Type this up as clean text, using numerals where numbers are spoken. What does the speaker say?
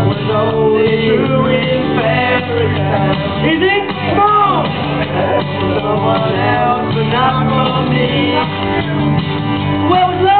was only true in fairy tales. Is it? No! Someone else, but not for me. Where was